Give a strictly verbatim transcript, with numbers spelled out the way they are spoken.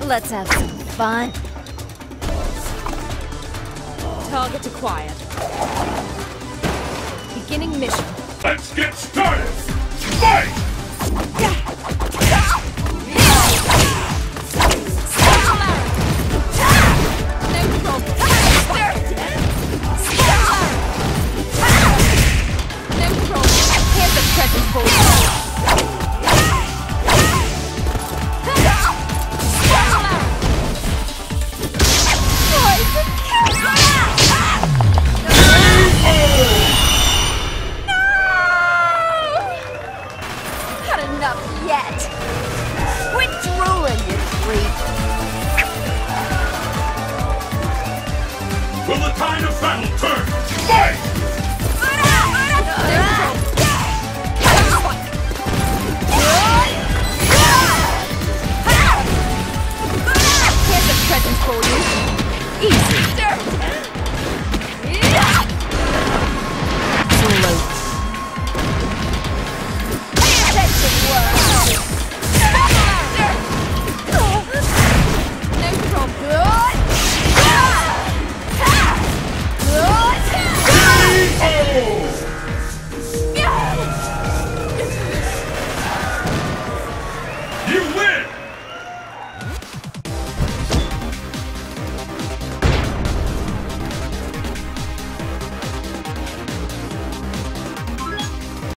Let's have some fun. Target acquired. Beginning mission. Let's get started! Fight! Will the tide of battle turn? Fight!